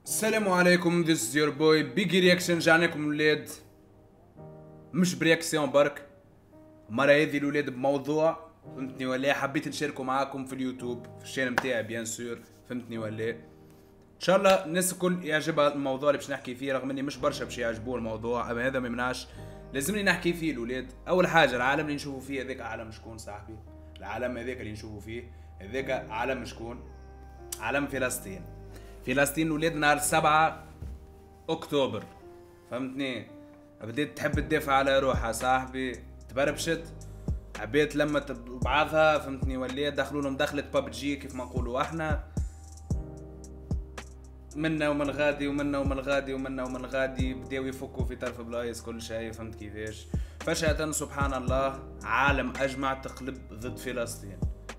السلام عليكم. this is your boy بيجي رياكشن. جانيكم الولاد مش برياكسيون برك، المرة هذه الولاد بموضوع فهمتني ولا حبيت نشاركه معاكم في اليوتيوب في الشانل نتاعي بيان سور فهمتني ولا ان شاء الله الناس الكل يعجبها الموضوع اللي باش نحكي فيه، رغم اني مش برشا باش يعجبوه الموضوع، اما هذا ما يمنعش لازمني نحكي فيه الولاد. اول حاجه العالم اللي نشوفوا فيه هذاك عالم شكون صاحبي؟ العالم هذاك اللي نشوفوا فيه هذاك عالم شكون؟ عالم فلسطين. فلسطين ولاد نهار 7 اكتوبر فهمتني، بديت تحب تدافع على روحها صاحبي، تبربشت عبيت لما بعضها فهمتني ولا دخلوا لهم دخلت ببجي كيف ما نقولوا احنا، منا ومن غادي ومنا ومن غادي ومنا ومن غادي بداو يفكوا في طرف بلايص كل شيء فهمت كيفاش. فجأة سبحان الله عالم اجمع تقلب ضد فلسطين،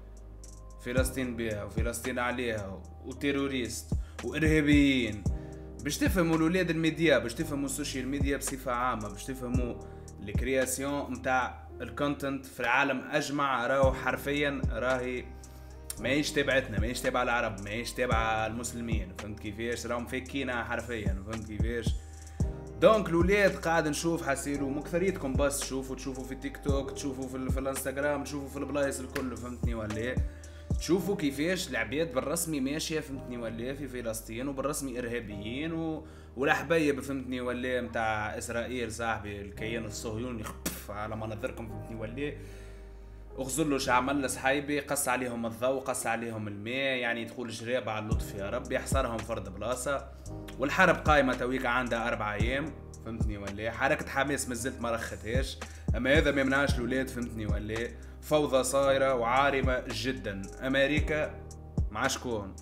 فلسطين بيها وفلسطين عليها وتيروريست وارهابيين. باش تفهموا الولاد الميديا، باش تفهموا السوشيال ميديا بصفة عامة، باش تفهموا الكرياسيون متاع الكونتنت في العالم اجمع، راهو حرفيا راهي ماهيش تبعتنا، ماهيش تبع العرب، ماهيش تبع المسلمين فهمت كيفاش، راهم فاكينها حرفيا فهمت كيفاش. دونك الولاد قاعد نشوف حسيرو مكثريتكم بس تشوفوا في تيك توك، تشوفوا في الانستغرام، تشوفوا في البلايص الكل فهمتني ولا تشوفوا كيفاش العباد بالرسمي ماشيه فهمتني ولا في فلسطين وبالرسمي ارهابيين والحبايب فهمتني ولا متاع اسرائيل صاحبي الكيان الصهيوني يخطف على مناظركم فهمتني ولا اغزلوا شعمل صحايبي، قص عليهم الضوء، قص عليهم الماء، يعني يدخل جراب على اللطف يا رب، يحصرهم فرد بلاصه. والحرب قايمه تويك عندها 4 ايام فهمتني ولا حركه حماس مازلت ما رختهاش، اما هذا ما يمنعش الاولاد فهمتني ولا فوضى صايره وعارمه جدا. امريكا مع شكون؟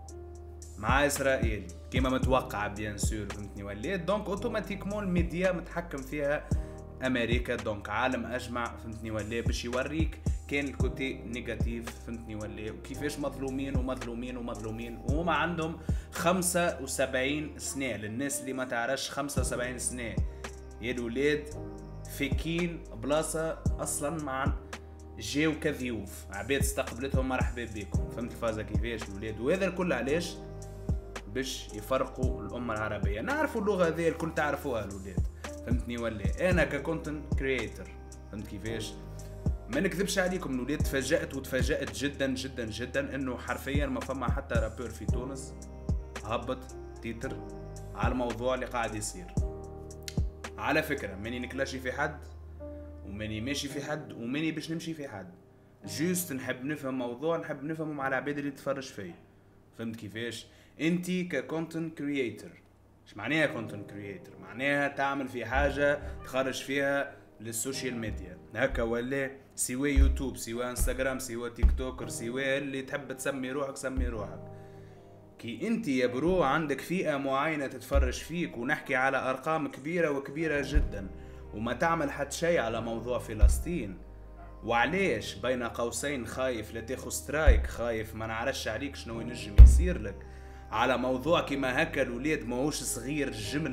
مع اسرائيل كيما متوقع بيان سور فهمتني ولا، دونك اوتوماتيكمون الميديا متحكم فيها امريكا، دونك عالم اجمع فهمتني ولا باش يوريك كان الكوتي نيجاتيف فهمتني ولا وكيفاش مظلومين ومظلومين ومظلومين، وهما عندهم 75 سنه. للناس اللي ما تعرفش 75 سنه يا الولاد فاكين بلاصه اصلا مع جاو كضيوف، عباد استقبلتهم مرحبا بكم فهمت الفازه كيفاش الولاد. وهذا الكل علاش؟ باش يفرقوا الامه العربيه. نعرفوا اللغه هذه الكل تعرفوها الولاد فهمتني ولا، انا ككونتنت كرييتر فهمت كيفاش. ما نكذبش عليكم الولاد تفاجأت جدا جدا جدا انه حرفيا ما فما حتى رابور في تونس هبط تيتر على الموضوع اللي قاعد يصير. على فكره ماني نكلاشي في حد وماني ماشي في حد وماني باش نمشي في حد، جوست نحب نفهم موضوع، نحب نفهمه مع العباد اللي تتفرج فيه فهمت كيفاش. انتي ككونتنت كرييتر، ايش معناها كونتنت كرييتر؟ معناها تعمل في حاجه تخرج فيها للسوشيال ميديا هكا ولا، سواء يوتيوب سواء انستغرام سواء تيك توكر سواء اللي تحب تسمي روحك سمي روحك. كي انت يا برو عندك فئه معينه تتفرج فيك، ونحكي على ارقام كبيره وكبيره جدا، وما تعمل حتى شيء على موضوع فلسطين، وعليش بين قوسين خايف لا تاخذ سترايك، خايف ما نعرفش عليك شنو ينجم يصير لك على موضوع كيما هكا الولاد ماهوش صغير.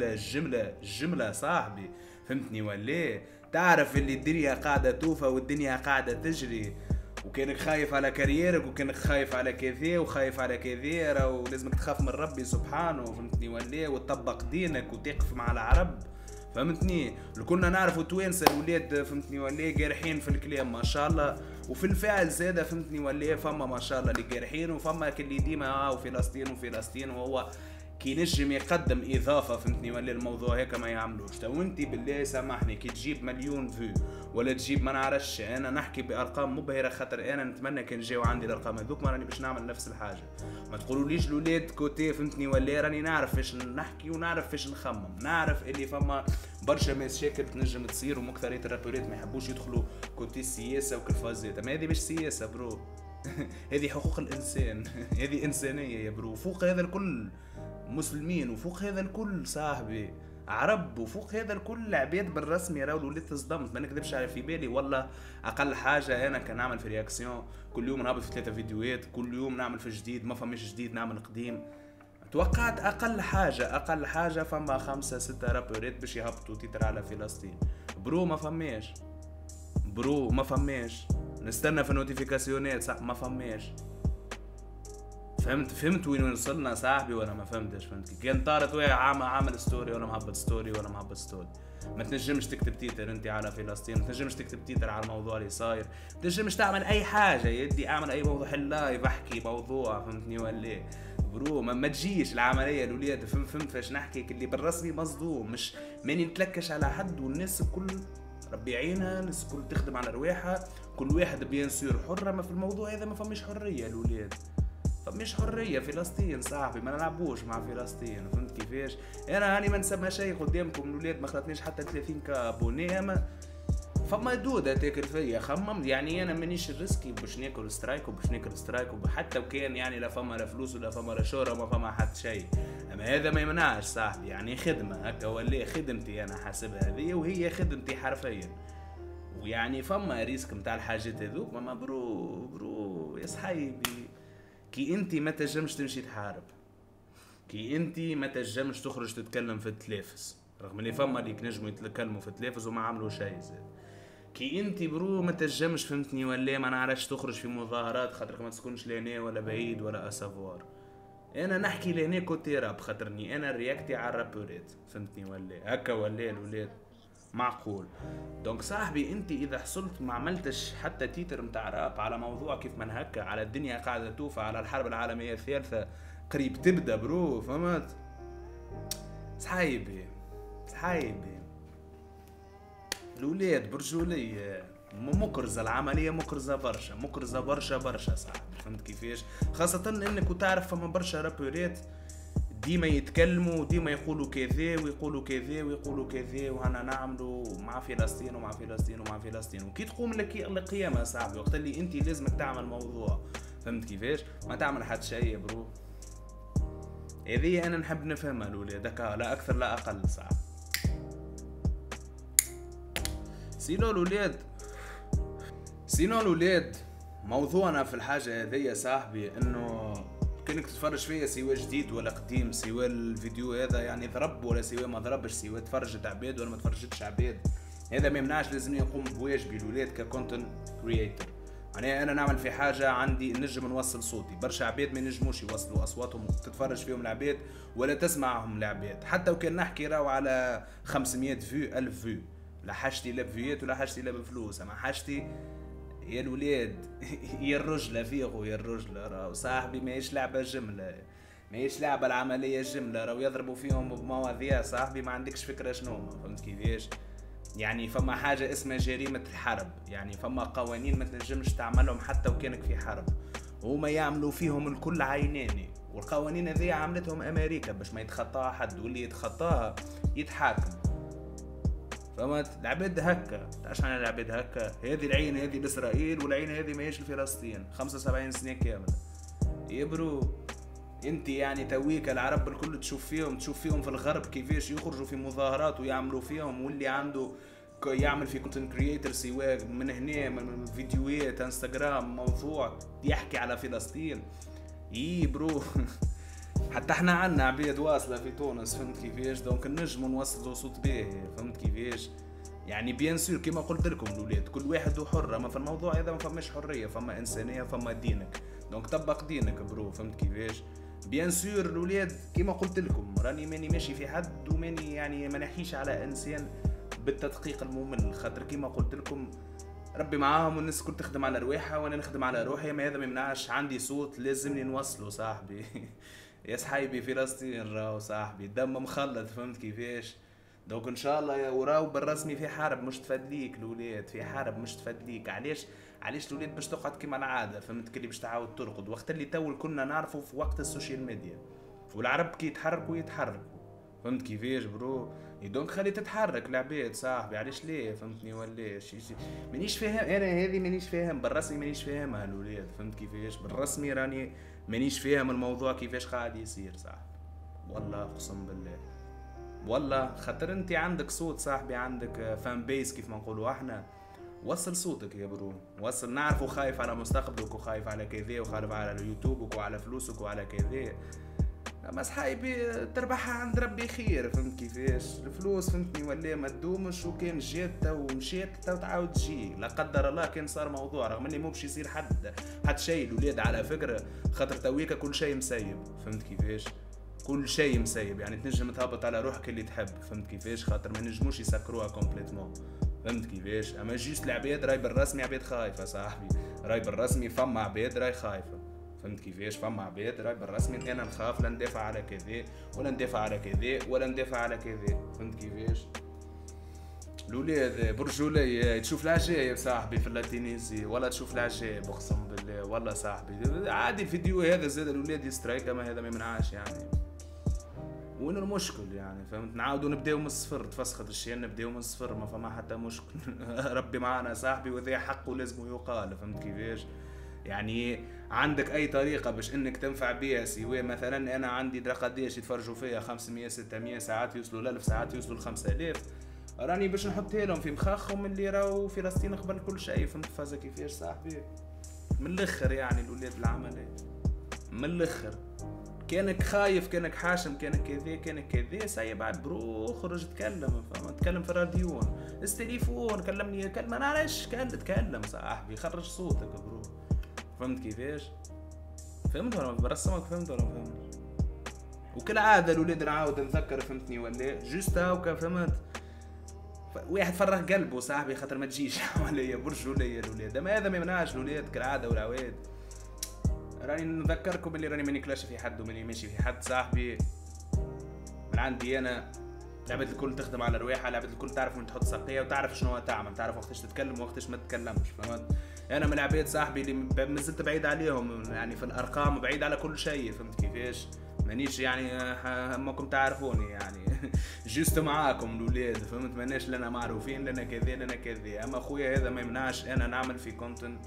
الجملة صاحبي فهمتني ولا، تعرف اللي الدنيا قاعدة توفى والدنيا قاعدة تجري، وكانك خايف على كاريرك وكانك خايف على كذا وخايف على كذا، راهو لازمك تخاف من ربي سبحانه فهمتني ولا، وتطبق دينك وتقف مع العرب فهمتني. لو كنا نعرفوا توانسه الولاد فهمتني ولا جارحين في الكلام ما شاء الله، وفي الفعل زاده فهمتني ولا، فما ما شاء الله اللي جارحين، وفما اللي ديما وفلسطين وفلسطين، وهو كي نجم يقدم اضافه فهمتني ولا الموضوع هيك ما يعملوش. تو انت بالله سامحني كي تجيب مليون فيو ولا تجيب ما نعرفش، انا نحكي بارقام مبهره خاطر انا نتمنى كان جاو عندي الارقام هذوك ما راني باش نعمل نفس الحاجه. ما تقولوليش الاولاد كوتي فهمتني ولا، راني نعرف فاش نحكي ونعرف فاش نخمم، نعرف اللي فما برشا مشاكل تنجم تصير، ومكثريه الرابورات ما يحبوش يدخلوا كوتي السياسه وكالفازات، اما هذه مش سياسه برو هذه حقوق الانسان هذه انسانيه يا برو. فوق هذا الكل مسلمين، وفوق هذا الكل صاحبي عرب، وفوق هذا الكل عباد بالرسمي. راهو الولاد تصدمت ما نكذبش على في بالي والله. اقل حاجه انا كان نعمل في رياكسيون كل يوم نهبط في 3 فيديوهات، كل يوم نعمل في جديد، ما فماش جديد نعمل قديم. توقعت اقل حاجه فما 5 6 رابورات باش يهبطوا تيتر على فلسطين. برو ما فماش، نستنى في النوتيفيكاسيونات صح ما فماش. فهمت وين وصلنا صاحبي ولا ما فهمتش؟ فهمت كان طارت ويا عامل ستوري ولا مهبط ستوري ولا مهبط ستوري. ما تنجمش تكتب تيتر انت على فلسطين، ما تنجمش تكتب تيتر على الموضوع اللي صاير، ما تنجمش تعمل اي حاجه يدي، اعمل اي موضوع، حل لايف احكي موضوع، فهمتني ولا برو؟ ما تجيش العمليه الاولاد. فهمت فاش نحكي؟ اللي بالرسمي مصدوم، مش ماني نتلكش على حد، والناس الكل ربي يعينها، الناس الكل تخدم على رواحها، كل واحد بيان سور حره. ما في الموضوع هذا ما فماش حريه الاولاد، فمش حريه. فلسطين صاحبي ما نلعبوش مع فلسطين، فهمت كيفاش؟ انا هاني ما نسمى شيء قدامكم الاولاد، ما خلتنيش حتى 30 كابوني، اما فما دودة تاكل فيا. خمم يعني انا مانيش الريسكي باش ناكل سترايك وباش ناكل سترايك، وحتى وكان يعني لا فما لا فلوس ولا فما لا شهرة، ما فما حتى شيء. اما هذا ما يمنعش صاحبي، يعني خدمة هكا ولا خدمتي انا حاسبها هذه، وهي خدمتي حرفيا. ويعني فما ريسك متاع الحاجات هذوك، ما برو يا صحيبي، كي انتي ما تنجمش تمشي تحارب، كي انتي ما تنجمش تخرج تتكلم في التلافز، رغم اللي فما اللي نجموا يتكلموا في التلافز وما عملوا شيء زاد. كي انتي برو ما تنجمش، فهمتني ولا ما نعرفش تخرج في مظاهرات خاطرك ما تسكنش لهنا ولا بعيد ولا اسافوار. انا نحكي لهنا كوتي راب، خاطرني انا رياكتي على الرابورات، فهمتني ولا هكا ولا الولاد معقول. دونك صاحبي انت اذا حصلت ما عملتش حتى تيتر متاع راب على موضوع كيف من هكا، على الدنيا قاعده توفى، على الحرب العالميه الثالثه قريب تبدا برو، فهمت؟ صحيبي الولاد برجوليه مكرزه، العمليه مكرزه برشا صاحبي، فهمت كيفاش؟ خاصه انك وتعرف فما برشا رابورات ديما يتكلموا وديما يقولوا كذا ويقولوا كذا ويقولوا كذا، وهنا نعملوا مع فلسطين ومع فلسطين ومع فلسطين. وكي تقوم لك القيامة صاحبي، وقت اللي انت لازمك تعمل موضوع، فهمت كيفاش؟ ما تعمل حد شيء برو. هذه انا نحب نفهمها الولاد هكا، لا اكثر لا اقل صاحبي. سينو الولاد موضوعنا في الحاجة هذية صاحبي، انه كأنك تتفرج فيا سواء جديد ولا قديم، سواء الفيديو هذا يعني ضرب ولا سواء ما ضربش، سواء تفرجت عباد ولا ما تفرجتش عباد، هذا ما يمنعش لازمني نقوم بواجبي الولاد ككونتنت كرييتور. يعني انا نعمل في حاجه عندي نجم نوصل صوتي، برشا عباد ما ينجموش يوصلوا اصواتهم تتفرج فيهم العباد ولا تسمعهم العباد، حتى وكان نحكي راهو على 500 فيو 1000 فيو، لا حاجتي لا بفيات ولا حاجتي لا بفلوس، اما حاجتي يا الولاد يا الرجله فيغو، يا الرجله راهو صاحبي ماهيش لعبه جمله، ماهيش لعبه العمليه جمله، راهو يضربوا فيهم بمواضيع صاحبي ما عندكش فكره شنو، فهمت كيفاش؟ يعني فما حاجه اسمها جريمه الحرب، يعني فما قوانين ما تنجمش تعملهم حتى وكانك في حرب، وهما يعملوا فيهم الكل عيناني، والقوانين هذه عملتهم امريكا باش ما يتخطاها حد، واللي يتخطاها يتحاكم، فهمت؟ العباد هكا، تعرفش عن العباد هكا، هذه العين هذه لاسرائيل والعين هذه ماهيش لفلسطين، 75 سنه كامله. يبرو انت يعني تويك العرب الكل تشوف فيهم في الغرب كيفاش يخرجوا في مظاهرات ويعملوا فيهم، واللي عنده يعمل في كونتنت كرييتر سواء من هنا من فيديوهات انستغرام موضوع يحكي على فلسطين. برو حتى احنا عنا عباد واصله في تونس، فهمت كيفاش؟ دونك نجموا نوصلوا صوت باهي، فهمت كيفاش؟ يعني بيان سور كيما قلت لكم الاولاد كل واحد وحر، اما في الموضوع هذا ما فماش حريه، فما انسانيه، فما دينك، دونك طبق دينك برو، فهمت كيفاش؟ بيان سور الاولاد كيما قلت لكم راني ماني ماشي في حد، وماني يعني ما نحيش على انسان بالتدقيق الممل، خاطر كيما قلت لكم ربي معاهم والناس كل تخدم على رواحها وانا نخدم على روحي، ما هذا ما يمنعش عندي صوت لازمني نوصله صاحبي. يا صحيبي فلسطين راهو صاحبي دم مخلط، فهمت كيفاش؟ دوك ان شاء الله وراو بالرسمي في حرب مش تفدليك الاولاد، في حرب مش تفدليك. علاش الاولاد باش تقعد كيما العاده، فهمت؟ كلي باش تعاود ترقد وقت اللي تو كنا نعرفوا في وقت السوشيال ميديا، والعرب كي يتحركوا فهمت كيفاش برو؟ دونك خلي تتحرك العباد صاحبي، علاش ليه؟ فهمتني ولا مانيش فاهم انا هذه، مانيش فاهم بالرسمي، مانيش فاهمها الاولاد، فهمت كيفاش؟ بالرسمي راني مانيش فاهم الموضوع كيفاش قاعد يصير صاحبي، والله اقسم بالله والله، خاطر انت عندك صوت صاحبي، عندك فان بيس كيف ما نقولوا احنا، وصل صوتك يا برو، وصل. نعرفه خايف على مستقبلك وخايف على كذا وخايف على يوتيوبك وعلى فلوسك وعلى كذا، اما صحايبي تربحها عند ربي خير، فهمت كيفاش؟ الفلوس فهمتني ولا ما تدومش، وكان جات ومشيت تعاود تجي لا قدر الله. كان صار موضوع رغم اللي مو باش يصير حد شيء الولاد على فكره، خاطر تويكا كل شيء مسيب، فهمت كيفاش؟ كل شيء مسيب، يعني تنجم تهبط على روحك اللي تحب، فهمت كيفاش؟ خاطر ما نجموش يسكروها كومبليتمون، فهمت كيفاش؟ اما جيست العباد راي بالرسمي عباد خايفه صاحبي، راي بالرسمي فما عباد راي خايفه، فهمت كيفاش؟ فما عباد راي بالرسمي انا نخاف لا ندافع على كذا ولا ندافع على كذا ولا ندافع على كذا، فهمت كيفاش؟ الاولاد برجولي تشوف العجايب صاحبي في اللاتينيزي، ولا تشوف العجايب اقسم بالله والله صاحبي. عادي الفيديو هذا زاد الاولاد يسترايك، اما هذا ما يمنعش يعني. وين المشكل يعني؟ فهمت؟ نعاودوا نبداو من الصفر، تفسخت الشيء نبداو من الصفر، ما فما حتى مشكل. ربي معنا صاحبي، وذا حقه لازم يقال، فهمت كيفاش؟ يعني عندك اي طريقه باش انك تنفع بها، سواء مثلا انا عندي قداش يتفرجوا فيها 500 600 ساعات، يوصلوا ل 1000 ساعات، يوصلوا ل 5000، راني باش نحطها لهم في مخاخهم اللي راهو فلسطين قبل كل شيء، فهمت فازا كيفاش صاحبي؟ من الاخر يعني الولاد العمليه من الاخر، كانك خايف كانك حاشم كانك كذا كانك كذا، ساي بعد برو خرج تكلم، فهمت؟ تكلم في الراديون، التليفون كلمني، كلم انا علاش تكلم صاحبي، خرج صوتك برو، فهمت كيفاش؟ فهمت ولا برسمك؟ فهمت ولا فهمت؟ وكالعاده الاولاد نعاود نذكر، فهمتني ولا جوست هاكا، فهمت؟ واحد فرغ قلبه صاحبي خاطر ما تجيش حواليا برجوليا الاولاد، اما هذا ما يمنعش الاولاد كالعاده والعواد. راني نذكركم اللي راني ماني كلاش في حد وماني ماشي في حد صاحبي، من عندي انا العباد الكل تخدم على رواحها، العباد الكل تعرف وين تحط ساقيه وتعرف شنو تعمل، تعرف وقتاش تتكلم وقتاش ما تتكلمش، فهمت؟ انا من العباد صاحبي اللي مازلت بعيد عليهم، يعني في الارقام بعيد على كل شيء، فهمت كيفاش؟ مانيش يعني همكم تعرفوني يعني. جست معاكم الاولاد، فهمت؟ ماناش لنا معروفين لنا كذا لنا كذا، اما خويا هذا ما يمنعش انا نعمل في كونتنت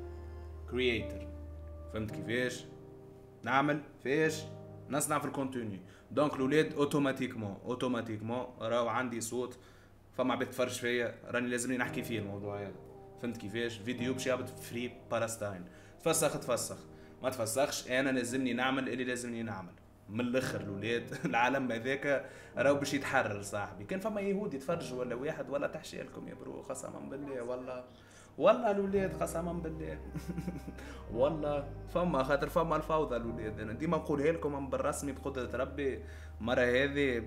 كرييتر، فهمت كيفاش؟ نعمل فيش نصنع في الكونتوني، دونك الاولاد اوتوماتيكمون راهو عندي صوت، فما عباد تفرج فيا راني لازمني نحكي فيه الموضوع هذا، فهمت كيفاش؟ فيديو باش يهبط فري بالستاين، تفسخ ما تفسخش، انا لازمني نعمل اللي لازمني نعمل من الاخر الاولاد. العالم هذاك راهو باش يتحرر صاحبي، كان فما يهود يتفرج ولا واحد ولا تحشي لكم يا برو، قسما بالله والله الاولاد قسما بالله. والله فما خاطر فما الفوضى الاولاد، انا ديما نقولها لكم بالرسمي بقدره ربي، المره هذه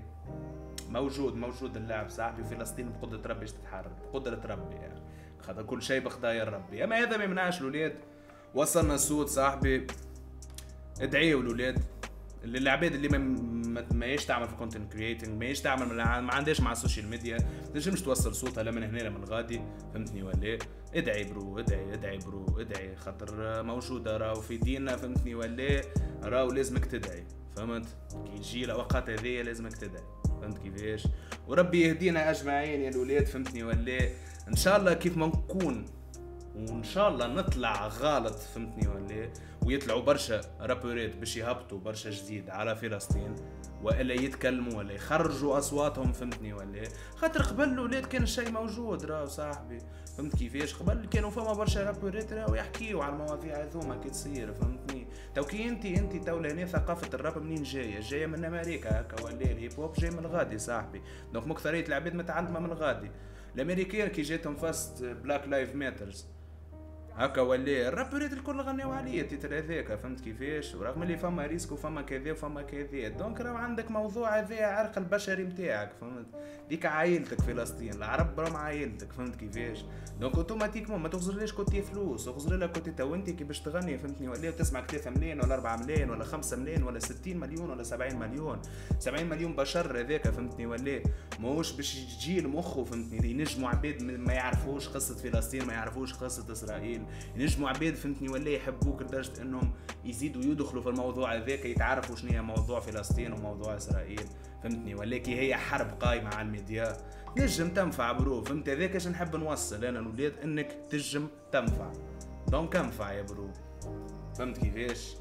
موجود اللاعب صاحبي، فلسطين بقدره ربي باش تتحرر، بقدره ربي يعني، خاطر كل شيء بقضايا ربي، اما هذا ما يمنعش الاولاد. وصلنا الصوت صاحبي، ادعيوا الاولاد اللي العباد اللي ما يش تعمل في كونتنت كرييتنج، ما يش تعمل ما عندهاش مع السوشيال ميديا، تنجمش توصل صوتها لا من هنا لا من غادي، فهمتني ولا؟ ادعي برو، ادعي برو، ادعي، خاطر موجوده راهو في ديننا، فهمتني ولا؟ راهو لازمك تدعي، فهمت؟ كي يجي الاوقات هذيا لازمك تدعي، فهمت كيفاش؟ وربي يهدينا اجمعين يا الاولاد، فهمتني ولا؟ ان شاء الله كيف ما نكون، وان شاء الله نطلع غلط، فهمتني ولا؟ ويطلعوا برشا رابورات باش يهبطوا برشا جديد على فلسطين، والا يتكلموا ولا يخرجوا اصواتهم، فهمتني ولا؟ خاطر قبل الاولاد كان الشيء موجود راهو صاحبي، فهمت كيفاش؟ قبل كانوا فما برشا رابورات راهو يحكيوا على المواضيع هذوما كي تصير، فهمتني؟ تو كي انت تو لهنا ثقافه الراب منين جايه من امريكا هكا، ولا الهيب هوب جاي من الغادي صاحبي، دونك مكثريه العباد متعلمه من الغادي. الامريكان كي جاتهم فاست بلاك لايف ماترز هكا، ولا الرابريت الكل غنيو عليه التيتر هذاك، فهمت كيفاش؟ ورغم اللي فما ريسك وفما كذا وفما كذا، دونك راه عندك موضوع هذا عرق البشري نتاعك، فهمت؟ ديك عائلتك فلسطين، العرب راهم عائلتك، فهمت كيفاش؟ دونك اوتوماتيكمون ما تغزرليش كوتي فلوس، اغزر لها كوتي تو انت كي باش تغني، فهمتني ولا؟ وتسمعك 3 ملايين ولا 4 ملايين ولا 5 ملايين ولا 60 مليون ولا 70 مليون، 70 مليون بشر هذاك، فهمتني ولا؟ ماهوش باش يجي لمخه، فهمتني؟ ينجموا عباد ما يعرفوش قصه فلسطين، ما يعرفوش قصه اسرائيل، ينجموا عباد، فهمتني ولا؟ يحبوك لدرجه انهم يزيدوا يدخلوا في الموضوع هذاك، يتعرفوا شنو هي موضوع فلسطين وموضوع اسرائيل، فهمتني ولا؟ كي هي حرب قايمه على الميديا تنجم تنفع برو، فهمت؟ هذاك اش نحب نوصل انا الاولاد، انك تنجم تنفع، دونك انفع يا برو، فهمت كيفاش؟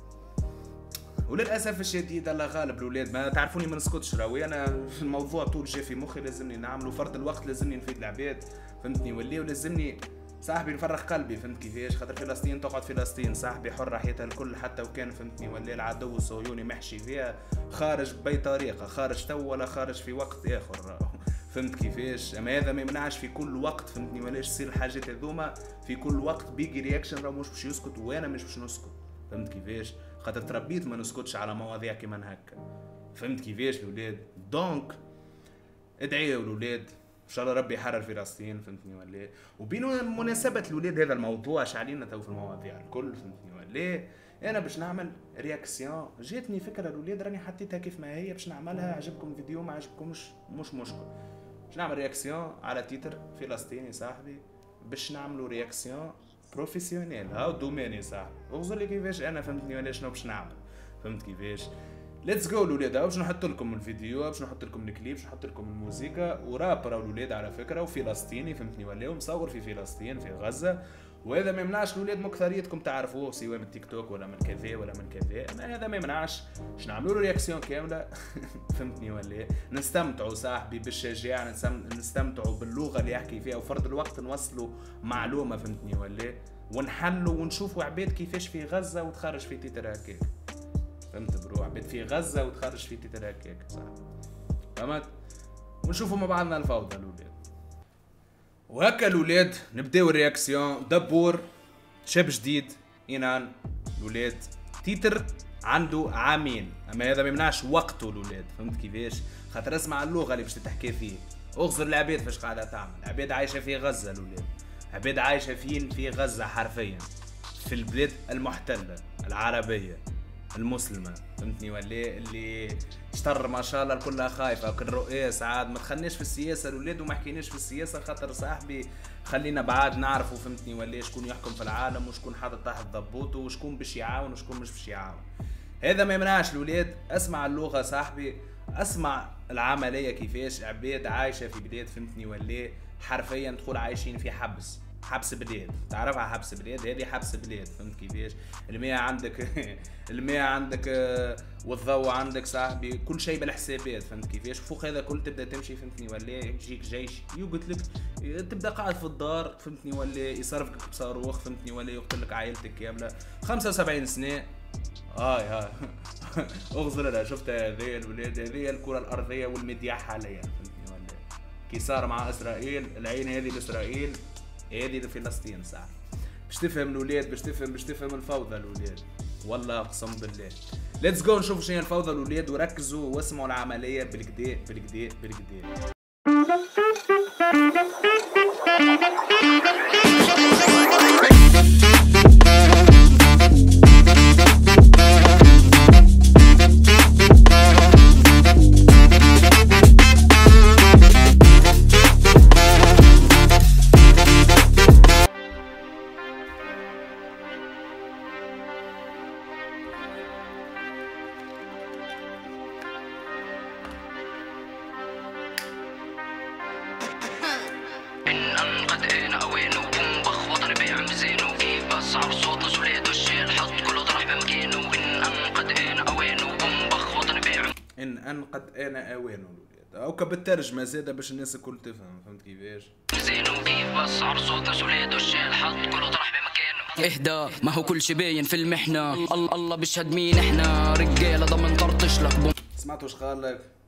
وللاسف الشديد الله غالب الاولاد، ما تعرفوني ما نسكتش، راوي انا في الموضوع طول جا في مخي، لازمني نعملوا فرد الوقت، لازمني نفيد العباد، فهمتني ولا؟ ولازمني صاحبي نفرح قلبي، فهمت كيفاش؟ خاطر فلسطين تقعد فلسطين صاحبي، حرة حياتها الكل، حتى وكان فهمتني ولا العدو الصهيوني محشي فيها، خارج بأي طريقة، خارج تو ولا خارج في وقت آخر فهمت كيفاش؟ اما هذا ما يمنعش في كل وقت فهمتني ولاش تصير الحاجات هذوما في كل وقت بيجي رياكشن، راه مش باش يسكت وانا مش باش نسكت، فهمت كيفاش؟ خاطر تربيت ما نسكتش على مواضيع كيما هكا، فهمت كيفاش الولاد؟ دونك ادعيوا الولاد ان شاء الله ربي يحرر فلسطين، فهمتني ولا؟ وبمناسبة الولاد هذا الموضوع شعلينا تو في المواضيع الكل، فهمتني ولا؟ انا باش نعمل رياكسيون، جاتني فكره الولاد راني حطيتها كيف ما هي باش نعملها، عجبكم الفيديو ما عجبكمش مش مشكل، باش نعمل رياكسيون على تيتر فلسطيني صاحبي، باش نعملوا رياكسيون بروفيسيونيل، هاو دوميني صاحبي، اغزر لي كيفاش انا فهمتني ولا شنو باش نعمل، فهمت كيفاش؟ ليتس جو الولاد، باش نحط لكم الفيديو، باش نحط لكم الكليب، باش نحط لكم الموسيقى، ورابر الولاد على فكره، وفلسطيني فهمتني ولا، ومصور في فلسطين في غزه، وهذا ما يمنعش الولاد مكثريتكم تعرفوه سواء من تيك توك ولا من كذا ولا من كذا، اما هذا ما يمنعش باش نعملوا له رياكسيون كامله فهمتني ولا؟ نستمتعوا صاحبي بالشجاعه، نستمتعوا باللغه اللي يحكي فيها، وفرد الوقت نوصلوا معلومه فهمتني ولا؟ ونحلوا ونشوفوا عباد كيفاش في غزه وتخرج في تيتر هكاك، فهمت برو؟ عباد في غزه وتخرج في تيتر هكاك صاحبي، فهمت؟ ونشوفوا مع بعضنا الفوضى الولاد. وهكا الولاد نبداو الرياكسيون. دبور شاب جديد إنان الولاد، تيتر عنده عامين، اما هذا ما يمنعش وقته الولاد، فهمت كيفاش؟ خاطر اسمع اللغه اللي باش تحكي فيه، اغزر العباد فاش قاعده تعمل، عباد عايشه في غزه الولاد، عباد عايشه في غزه حرفيا، في البلاد المحتله العربيه المسلمه، فهمتني ولا؟ اللي اشتر ما شاء الله كلها خايفه، كل رؤيس عاد ما تخليناش في السياسه الولاد، وما حكيناش في السياسه خاطر صاحبي خلينا بعاد نعرفوا فهمتني ولا شكون يحكم في العالم، وشكون حاطط تحت ضبوطه، وشكون باش يعاون وشكون مش باش يعاون. هذا ما يمنعش الولاد، اسمع اللغه صاحبي، اسمع العمليه كيفاش عباد عايشه في بلاد فهمتني ولا حرفيا تقول عايشين في حبس بلاد، تعرفها حبس بلاد؟ هذه حبس بلاد، فهمت كيفاش؟ المياه عندك المياه عندك والضوء عندك صاحبي، كل شيء بالحسابات، فهمت كيفاش؟ فوق هذا كل تبدا تمشي فهمتني ولا يجيك جيش يقتل لك، تبدا قاعد في الدار فهمتني ولا يصرفك بصاروخ فهمتني ولا يقتل لك عائلتك كامله. 75 سنه هاي اغزر لها، شفت هذه الولاد، هذه الكره الارضيه والميديا حاليا فهمتني ولا كي صار مع اسرائيل، العين هذه لاسرائيل هذه لفلسطين صح، باش تفهم الولاد، باش تفهم الفوضى الولاد، والله اقسم بالله. ليتس جو نشوف شنو هي الفوضى الولاد، وركزوا واسمعوا العمليه بالكدا بالكدا بالكدا. ان قد انا اوانه الولاد، او بالترجمه زاده باش الناس الكل تفهم، فهمت كيفاش؟ زينو كيف بس عرض صوتنا سوليد والشيل حط كله طرح بمكانه. اهدى ما هو كل شي باين في المحنه، الله بيشهد مين احنا رجاله ضمن طرطش لك. سمعتوا ايش قال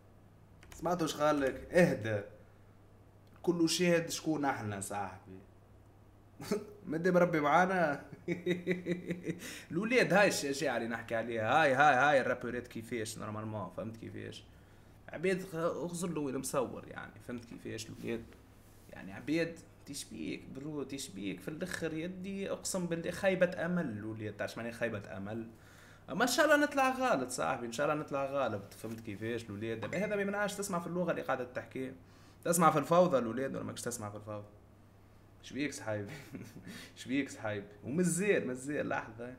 لك؟ اهدى كله شاهد شكون احنا صاحبي. مدام ربي معانا. الولاد هاي الشجاعة اللي نحكي عليها، هاي الرابورات كيفاش نورمالمون، فهمت كيفاش؟ عباد اغزر له وين مصور يعني، فهمت كيفاش الولاد؟ يعني عباد تشبيك برو، تشبيك في الاخر يدي اقسم بالله خيبة امل الولاد، تعرف معناها خيبة امل؟ اما ان شاء الله نطلع غالب صاحبي، ان شاء الله نطلع غالب، فهمت كيفاش الولاد؟ هذا ما يمنعش تسمع في اللغة اللي قاعدة تحكي، تسمع في الفوضى الولاد ولا ماكش تسمع في الفوضى؟ شبيك صحيبي؟ شبيك صحيبي؟ ومزال لحظة.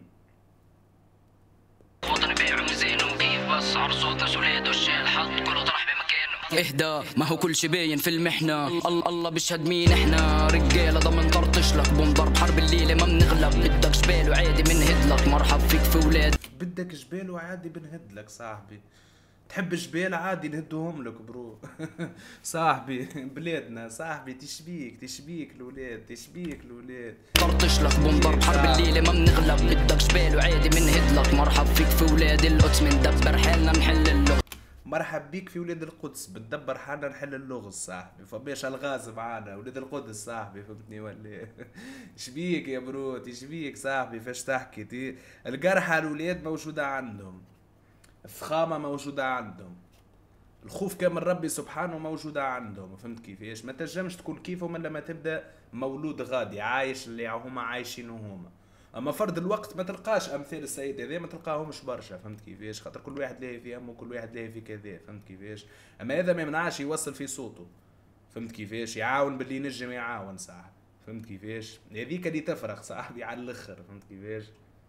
وطني بيع مزين وكيف بس عرض صوتنا سوليد والشيل حط كله طرح بمكانه. اهدى ما هو كل شي باين في المحنة، الله بيشهد مين احنا رجالة ضمن طرطش لك، بوم ضرب حرب الليلة ما بنغلب، بدك جبال وعادي بنهد لك، مرحب فيك في ولاد. بدك جبال وعادي بنهد لك صاحبي، تحب جبال عادي نهدوهم لك برو. صاحبي بلادنا صاحبي، تشبيك الولاد طرطش لك بنضرب حرب الليلة ما بنغلب، بدك جبال وعادي منهدلك. مرحب فيك في ولاد القدس مندبر حالنا نحل اللغز. مرحب بيك في ولاد القدس بتدبر حالنا نحل اللغز صاحبي، فباش الغاز معانا ولاد القدس صاحبي، فهمتني ولا؟ شبيك يا برو تشبيك صاحبي، فاش تحكي القرحة الولاد موجودة عندهم، الفخامة موجودة عندهم، الخوف كامل ربي سبحانه موجودة عندهم، فهمت كيفاش؟ ما تنجمش تكون كيفهم الا لما تبدا مولود غادي عايش اللي هما عايشينه هما. اما فرد الوقت ما تلقاش امثال السيد هذا، ما تلقاهمش برشا، فهمت كيفاش؟ خاطر كل واحد لاهي في امه وكل واحد لاهي في كذا، فهمت كيفاش؟ اما هذا ما يمنعش يوصل في صوته، فهمت كيفاش؟ يعاون باللي نجم يعاون صاحبي، فهمت كيفاش؟ هذيك اللي تفرق صاحبي على الاخر، فهمت كيفاش؟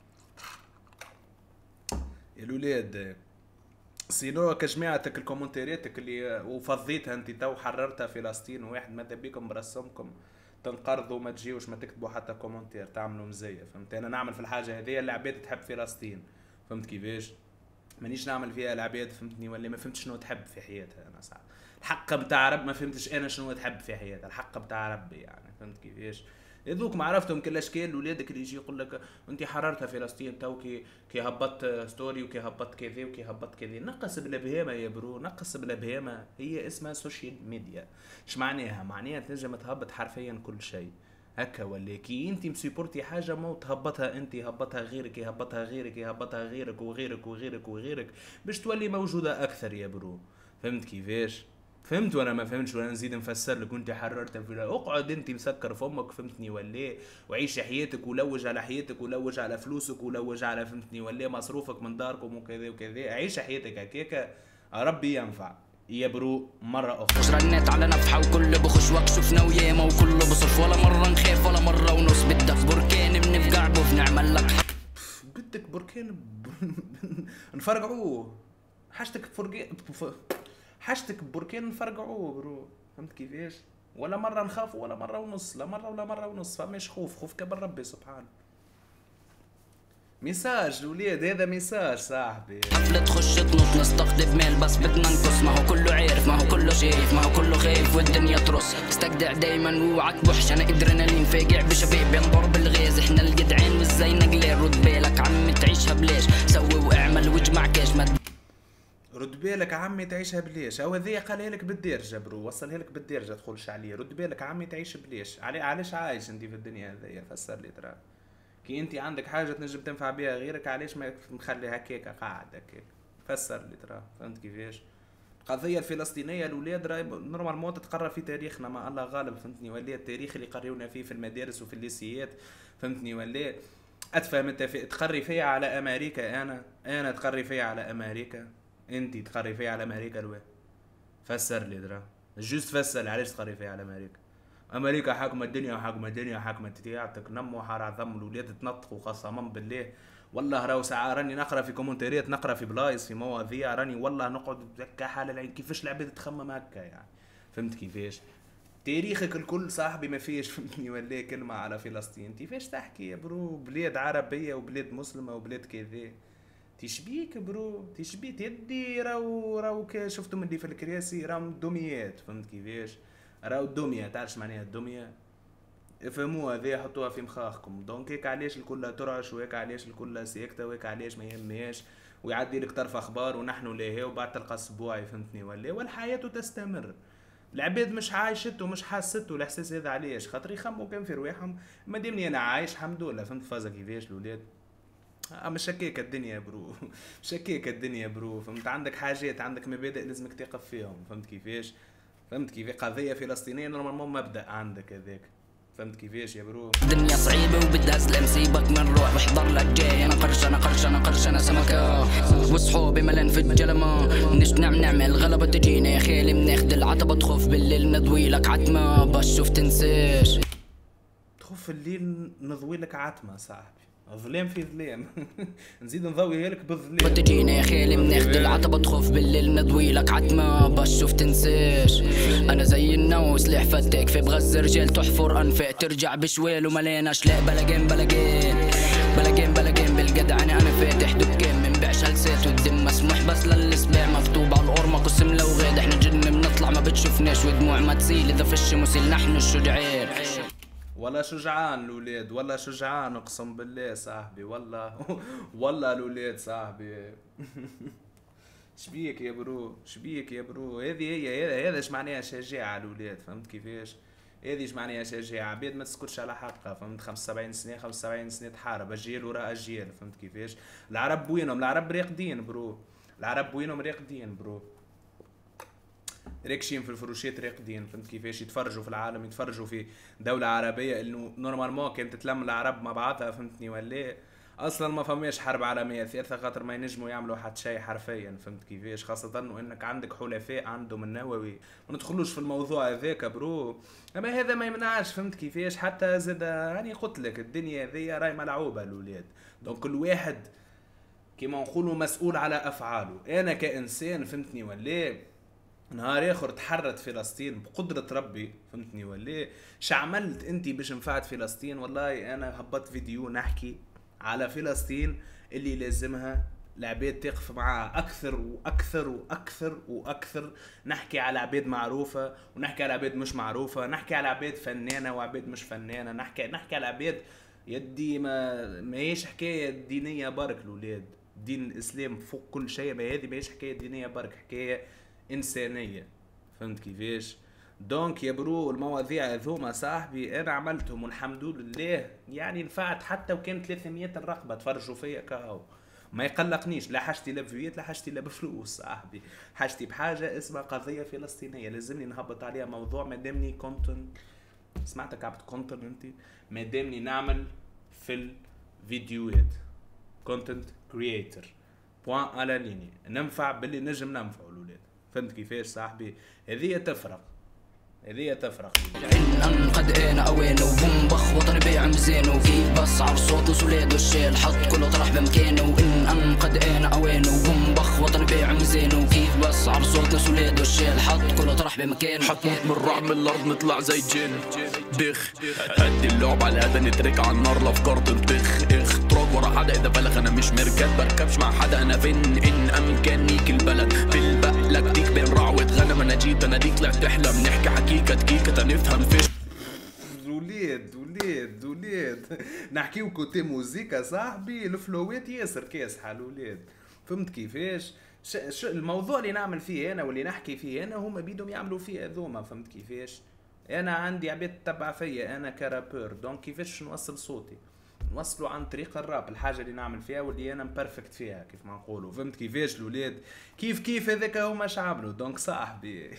يا الولاد سينو كجماعتك الكومنتيراتك اللي وفضيتها انت تو حررتها فلسطين، وواحد ماذا بيكم برسمكم تنقرضوا ما تجيوش ما تكتبوا حتى كومنتير تعملوا مزيه، فهمت؟ انا نعمل في الحاجه هذه العباد تحب فلسطين، فهمت كيفاش؟ مانيش نعمل فيها العباد، فهمتني ولا؟ ما فهمتش شنو تحب في حياتها انا صح. الحق بتاع رب ما فهمتش انا شنو تحب في حياتها، الحق بتاع ربي يعني، فهمت كيفاش؟ هذوك ما عرفتهم كل اشكال ولادك اللي يجي يقول لك انت حررتها فلسطين تو كي هبطت ستوري وكي هبطت كذا وكي هبطت كذا. نقص بلا بهامه يا برو، نقص بلا بهامه، هي اسمها سوشيال ميديا. ايش معناها؟ معناها تنجم تهبط حرفيا كل شيء هكا، ولا كي انت مسيبورتي حاجه مو تهبطها انت، هبطها غيرك يهبطها غيرك يهبطها غيرك وغيرك وغيرك وغيرك باش تولي موجوده اكثر يا برو، فهمت كيفاش؟ فهمت وانا ما فهمتش وانا نزيد نفسر لك وانت حررت في اقعد انت مسكر فمك، فهمتني ولا؟ وعيش حياتك ولوج على حياتك ولوج على فلوسك ولوج على، فهمتني ولا؟ مصروفك من داركم وكذا وكذا، عيش حياتك هكاك ربي ينفع يا برو. مرة أخرى رنيت على نفحة وكل بخش وكشفنا وياما وكله بصرف، ولا مرة نخاف ولا مرة ونص. بدك بركان بنفقع بوف نعمل لك بدك بركان نفرقعوه، حاجتك بركان نفرقعوه برو، فهمت كيفاش؟ ولا مرة نخاف ولا مرة ونص، لا مرة ولا مرة ونص، فماش خوف كبر ربي سبحانه. ميساج الولاد هذا ميساج صاحبي. حفلة تخش تنط نستقطب مال بس بدنا نقص، ما هو كله عارف ما هو كله شايف ما هو كله خايف والدنيا ترص. استجدع دايما واوعك بوحش، انا ادرينالين فاجع بشباب ينضرب الغاز، احنا الجدعان مش زي نقلال. رد بالك عمي تعيشها بلاش، سوي واعمل واجمع كاش. رد بالك عمي تعيشها بلاش، او هذيا قالها لك بالدارجه برو، وصلها لك بالدارجه تقولش عليه. رد بالك عمي تعيش بلاش، علاش عايش انت في الدنيا هذيا؟ فسر لي ترى كي انت عندك حاجه تنجم تنفع بها غيرك، علاش ما مخلي هكاك قاعد هكاك؟ فسر لي ترى، فهمت كيفاش؟ القضيه الفلسطينيه الاولاد راهي نورمالمون تتقرا في تاريخنا، ما الله غالب، فهمتني ولا؟ التاريخ اللي قريونا فيه في المدارس وفي الليسيات، فهمتني ولا؟ اتفهم انت تقري فيا على امريكا، انا تقري فيا على امريكا، انت تقري فيا على امريكا الوين؟ فسر لي ترى جوست فسر لي علاش تقري فيا على امريكا حاكمه الدنيا وحاكمه الدنيا حاكمه تياتك نمو حار ضم الولاد تنطقوا قسما بالله. والله راهو ساعه راني نقرا في كومنتاريات، نقرا في بلايص في مواضيع، راني والله نقعد هكا حال العين كيفاش العباد تخمم هكا يعني، فهمت كيفاش؟ تاريخك الكل صاحبي ما فيش، فهمتني ولا؟ كلمه على فلسطين انت فاش تحكي يا برو؟ بلاد عربيه وبلاد مسلمه وبلاد كذا، تشبيك برو تشبيت يدي. راو شفتم اللي في الكراسي راهم دميات، فهمت كيفاش؟ راو الدميه، تعرفش معناها الدميه؟ افهموها ذي حطوها في مخاخكم. دونك هيك علاش الكل ترعش، وهيك علاش الكل ساكته، وهيك علاش ما يهمهاش، ويعدي لك طرف اخبار ونحن لاهي وبعد تلقى اسبوعي، فهمتني ولا؟ والحياه تستمر. العباد مش عايشته ومش حاسته الاحساس هذا، علاش؟ خاطر يخموا كان في رواحهم ما دامني انا عايش الحمد لله، فهمت فازا كيفاش الاولاد؟ مش هكاك الدنيا برو، مش هكاك الدنيا برو، فهمت؟ عندك حاجات، عندك مبادئ لازمك تقف فيهم، فهمت كيفاش؟ فهمت كيف؟ قضيه فلسطينيه نورمالمون مبدا عندك هذاك، فهمت كيفاش يا برو؟ الدنيا صعيبه وبدها سلام، سيبك من روح واحضر لك جاي. انا قرش انا سمكه وصحوبي ملان في الجلمه، منش نعمل غلبه تجينا يا خالي، بناخد العتبه تخوف بالليل نضوي لك عتمه باش شوف تنساش. تخوف الليل نضوي لك عتمه صاحبي، ظلام في ظلام نزيد نضويها لك بالظلام. تجينا يا خالي بناخد العتبة تخوف بالليل نضوي لك عتمة باش شوف تنساش. انا زي النو سلاح فتاك في بغز رجال تحفر انفاق ترجع بشوال وملياناش. لا بلاجين بالجدع انا فاتح دكان منبيعش هلسات والدم مسموح بس للسباق. اصبع مكتوب على القرمة قسم لو غاد. احنا جن بنطلع ما بتشوفناش ودموع ما تسيل اذا فش مسيل نحن الشجعان. والله شجعان الولاد، والله شجعان اقسم بالله صاحبي، والله والله الولاد صاحبي. شبيك يا برو، شبيك يا برو، هذه هي هذا ايش معناها شجاعة الولاد، فهمت كيفاش؟ هذه ايش معناها شجاعة، عباد ما تسكتش على حقها، فهمت؟ 75 سنة 75 سنة تحارب اجيال وراء اجيال، فهمت كيفاش؟ العرب وينهم؟ العرب راقدين برو، العرب وينهم؟ راقدين برو، راكشين في الفروشات راقدين، فهمت كيفاش؟ يتفرجوا في العالم، يتفرجوا في دولة عربية انه نورمالمون كانت تتلم العرب مع بعضها، فهمتني ولا؟ اصلا ما فماش حرب عالمية ثالثة خاطر ما ينجموا يعملوا حتى شيء حرفيا، فهمت كيفاش؟ خاصة وانك عندك حلفاء عندهم النووي، ما ندخلوش في الموضوع هذاك برو، اما هذا ما يمنعش، فهمت كيفاش؟ حتى زاد راني قلت لك الدنيا هذيا راهي ملعوبة الاولاد، دونك كل واحد كيما نقولوا مسؤول على افعاله. انا كانسان فهمتني ولا؟ نهار اخر تحررت فلسطين بقدرة ربي، فهمتني ولا؟ شعملت انت باش نفعت فلسطين؟ والله انا هبطت فيديو نحكي على فلسطين اللي لازمها العباد تقف معها اكثر واكثر واكثر واكثر. نحكي على عباد معروفة ونحكي على عباد مش معروفة، نحكي على عباد فنانة وعباد مش فنانة، نحكي على عباد يدي ما هيش حكاية دينية برك الولاد، دين الاسلام فوق كل شيء، ما هذه ما هيش حكاية دينية برك، حكاية انسانيه، فهمت كيفاش؟ دونك يا برو المواضيع هذوما صاحبي انا عملتهم والحمد لله، يعني نفعت حتى وكان 300 الرقبه تفرجوا فيا كاو، ما يقلقنيش، لا حاجتي لا بفيات لا حاجتي لا بفلوس صاحبي، حاجتي بحاجه اسمها قضيه فلسطينيه لازمني نهبط عليها موضوع، ما دامني كونتنت، سمعتك عبد كونتنت انت، ما دامني نعمل في الفيديوهات كونتنت كرييتر بوان على ليني، ننفع باللي نجم ننفعوا الاولاد، فهمت كيفاش صاحبي؟ هذه تفرق، هذه تفرق. ان قد انا اوانه وبوم بخ وطني بيع مزينه، وكيف بسعر صوت وسولاد والشيل حط كله طرح بمكانه، وان قد انا اوانه وبوم بخ وطني بيع مزينه، وكيف بسعر صوت وسولاد والشيل حط كله طرح بمكانه. حتموت من الرعب من الارض نطلع زي الجن بخ، هدي اللعب على هذا نترك على النار لافكار تنطخ اخ، تراك ورا حدا اذا بلغ انا مش مركب بركبش مع حدا، انا فين ان امكانيك البلد في البقلة ديك بين رعوة غنم، انا جيت انا ديك طلعت تحلم نحكي حكيكة دقيقة تنفهم فيش ولاد نحكيو كوتي موزيكا صاحبي، الفلوات ياسر كاسحة الولاد، فهمت كيفاش؟ الموضوع اللي نعمل فيه انا واللي نحكي فيه انا هما بيدهم يعملوا فيه هذوما، فهمت كيفاش؟ انا عندي عباد تتبع فيا انا كرابور، دونك كيفاش نوصل صوتي؟ نوصلوا عن طريق الراب، الحاجه اللي نعمل فيها واللي انا مبرفكت فيها كيف ما نقولوا، فهمت كيفاش الولاد؟ كيف هذاك هما عملوا، دونك صاحبي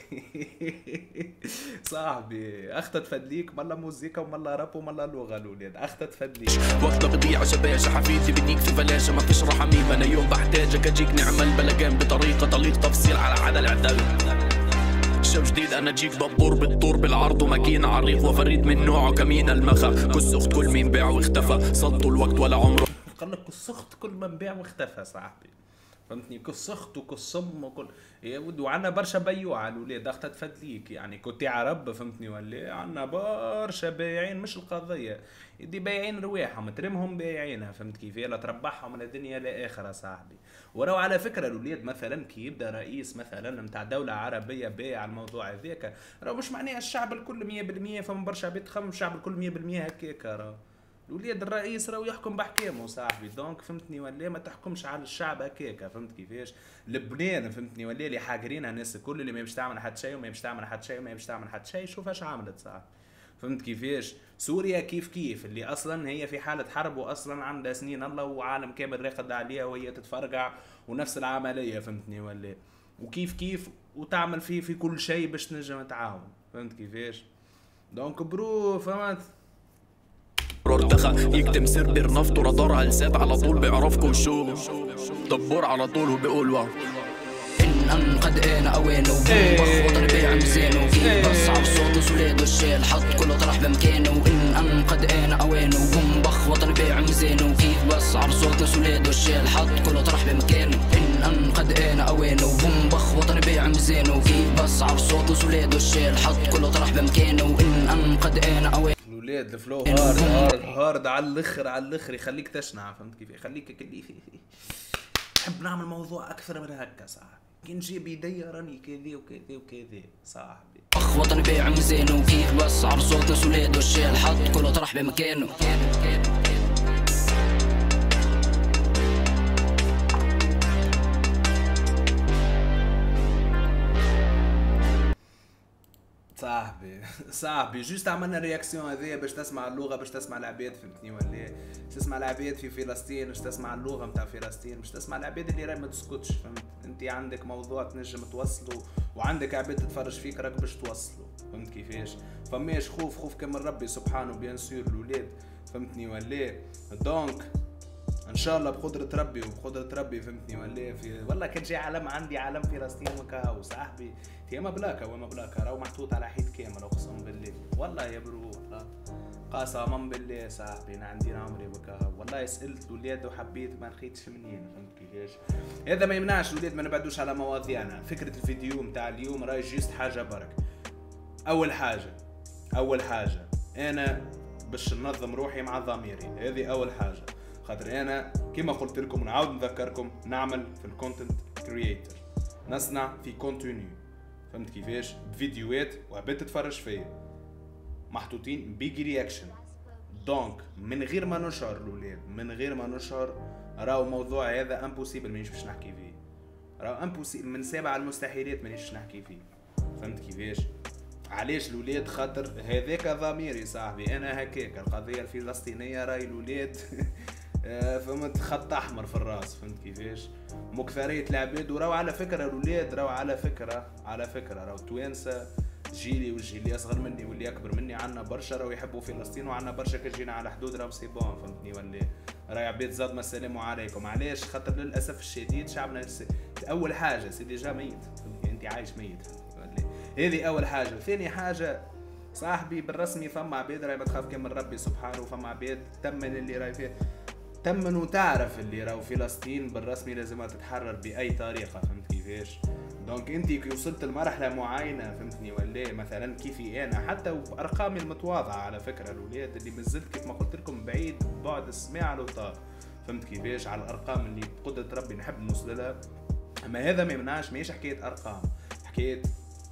صاحبي اختها تفدليك ملا موزيكا وملا راب وملا لغه الولاد، اختها تفدليك وقتها بضيع شباشة حفيدي بديك في فلاشة ما فيش راحة ميم، انا يوم بحتاجك اجيك نعمل بلقان بطريقة طليق تفصيل على عدل عدل شو جديد، انا جيك ببور بالطور بالعرض وماكينة عريق وفريد من نوعه كمين المخا، كل اخت كل مين باع واختفى صدوا الوقت ولا عمره، قال لك كسخت كل من باع واختفى صاحبي، فهمتني؟ كسخت وكصم وكل يا ود، وعنا برشا بيوعة الولاد اختها تفدليك، يعني كنتي عرب فهمتني ولا؟ عنا برشا بايعين، مش القضية يدي بايعين رواحهم ترمهم بايعينها، فهمت كيف؟ لا تربحهم من الدنيا لاخرة صاحبي. ولو على فكرة الولاد مثلا كي يبدا رئيس مثلا نتاع دولة عربية بايع الموضوع هذاك، راه مش معناها الشعب الكل 100%، فما برشا عباد تخمم الشعب الكل 100% هكاك، راه الولاد الرئيس راهو يحكم باحكامه صاحبي، دونك فهمتني ولا؟ ما تحكمش على الشعب هكاك، فهمت كيفاش؟ لبنان فهمتني ولا؟ اللي حاقرينها الناس الكل، اللي ما يمش تعمل حتى شيء وما يمش تعمل حتى شيء وما يمش تعمل حتى شيء، شوف اش عملت صاحبي، فهمت كيفاش؟ سوريا كيف اللي اصلا هي في حاله حرب واصلا عندها سنين الله وعالم كامل راقد عليها وهي تتفرقع ونفس العمليه، فهمتني ولا؟ وكيف وتعمل فيه في كل شيء باش تنجم تعاون، فهمت كيفاش؟ دونك برو فهمت؟ ارتخى يكتم سربر نفط ورادار هلسات على طول بيعرفكم شو دبور على طول وبيقول واو ان قد انا اوانه وبوم بخ وطني بيع مزينه، وكيف بسعر صوت وسولاد والشيل حط كله طرح بمكانه، وان قد انا اوانه وبوم بخ وطني بيع مزينه، وكيف بسعر صوت وسولاد والشيل حط كله طرح بمكانه، ان قد انا اوانه وبوم بخ وطني بيع مزينه، وكيف بسعر صوت وسولاد والشيل حط كله طرح بمكانه، وان قد انا اوانه الولاد الفلو هارد على الاخر يخليك تشنع، فهمت كيف؟ يخليك نحب نعمل موضوع اكثر من هكا صاحبي، كي نجيب يديا راني كذا وكذا وكذا صاحبي. اخ وطني بيع ميزانه وكيف بس عرض ناس ولاد والشيل حط كله طرح بمكانه. صاحبي جوست عملنا رياكسيون هذيا باش تسمع اللغه، باش تسمع العباد، فهمتني ولا؟ باش تسمع العباد في فلسطين، باش تسمع اللغه نتاع فلسطين، باش تسمع العباد اللي راهي ما تسكتش، فهمت؟ انت عندك موضوع تنجم توصله وعندك عباد تتفرج فيك راك باش توصله، فهمت كيفاش؟ فماش خوف كما ربي سبحانه بيان سور الاولاد، فهمتني ولا؟ دونك ان شاء الله بقدرة ربي فهمتني ولا؟ في والله كان جاي عندي عالم فلسطين وكاو صاحبي، يا بلاكا وما بلاكا راهو محطوط على حيط كامل اقسم بالله، والله يا برو قسما بالله صاحبي انا عندي عمري وكاو، والله سالت الاولاد وحبيت ما لقيتش منين، فهمت كيفاش؟ هذا ما يمنعش الاولاد ما نبعدوش على مواضيعنا، فكرة الفيديو نتاع اليوم راهي جيست حاجة برك. اول حاجة انا باش ننظم روحي مع ضميري، هذه اول حاجة، خاطر انا كما قلت لكم ونعاود نذكركم نعمل في الكونتنت كرييتر، نصنع في كونتينيو، فهمت كيفاش؟ بفيديوهات وعباد تتفرج فيا محطوطين بيجي رياكشن. دونك من غير ما نشعر الاولاد، من غير ما نشعر راهو الموضوع هذا امبوسيبل مانيش باش نحكي فيه، راهو امبوسيبل من 7 المستحيلات مانيش باش نحكي فيه، فهمت كيفاش؟ علاش الاولاد؟ خاطر هذاك ضميري صاحبي، انا هكاك القضيه الفلسطينيه راهي الاولاد فهمت خط احمر في الراس، فهمت كيفاش؟ مكثريه العباد، وراو على فكره الاولاد راو على فكره راو توانسه جيلي والجيل اصغر مني واللي اكبر مني عنا برشا راو يحبوا فلسطين، وعنا برشا كجينا على حدود راو سي بون، فهمتني ولا؟ راهي عباد زاد ما السلام عليكم. علاش؟ خاطر للاسف الشديد شعبنا اول حاجه سي ديجا ميت، انت عايش ميت، فهمتني ولا؟ هذه اول حاجه. ثاني حاجه صاحبي بالرسمي فما عباد راهي ما تخاف كان من ربي سبحانه، وفما عباد تمن اللي راهي فيه تمن وتعرف اللي راهو فلسطين بالرسمي لازمها تتحرر باي طريقه، فهمت كيفاش؟ دونك انت كي وصلت لمرحله معينه، فهمتني ولا؟ مثلا كيفي انا حتى بارقامي المتواضعه على فكره الاولاد اللي مازلت كيف ما قلت لكم بعيد بعد السماع على الوطار، فهمت كيفاش؟ على الارقام اللي بقدره ربي نحب نوصل لها، اما هذا ما يمنعش ماهيش حكايه ارقام، حكايه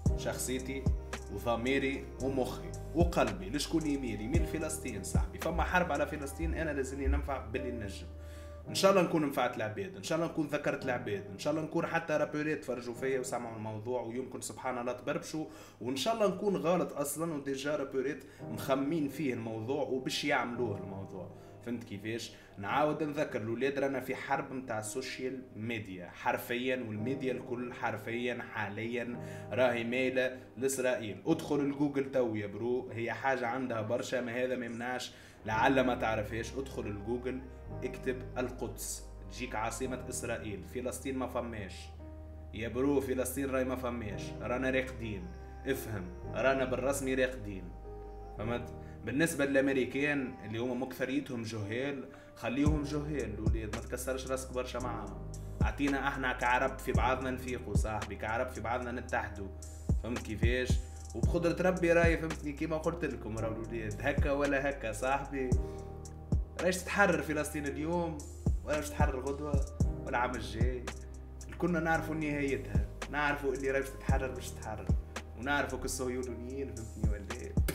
شخصيتي وضميري ومخي وقلبي لشكون يميل فلسطين صاحبي. فما حرب على فلسطين، انا لازمني ننفع باللي نجم، ان شاء الله نكون نفعت العباد، ان شاء الله نكون ذكرت العباد، ان شاء الله نكون حتى رابوريت تفرجوا فيا وسمعوا الموضوع ويمكن سبحان الله تبربشوا، وان شاء الله نكون غلط اصلا وديجا رابوريت مخمين فيه الموضوع وباش يعملوه الموضوع، فهمت كيفاش؟ نعاود نذكر الاولاد رانا في حرب نتاع السوشيال ميديا حرفيا، والميديا الكل حرفيا حاليا راهي مايله لاسرائيل. ادخل الجوجل تو يا برو، هي حاجه عندها برشا، ما هذا ما يمنعش لعل ما تعرفهاش، ادخل الجوجل اكتب القدس تجيك عاصمه اسرائيل. فلسطين ما فماش يا برو، فلسطين راهي ما فماش، رانا راقدين، افهم رانا بالرسمي راقدين، فهمت؟ بالنسبه للامريكان اللي هما مكثريتهم جهال، خليهم جهال الاولاد، ما تكسرش راسك برشا معاهم، اعطينا احنا كعرب في بعضنا نفيقوا صاحبي، كعرب في بعضنا نتحدوا، فهمت كيفاش؟ وبقدرة ربي راهي فهمتني كيما قلت لكم راهو الاولاد هكا ولا هكا صاحبي، راهيش تتحرر فلسطين اليوم ولا باش تتحرر غدوه ولا العام الجاي، كنا نعرفوا نهايتها، نعرفوا اللي راهي باش تتحرر باش تتحرر، ونعرفوا كالصهيونيين، فهمتني ولا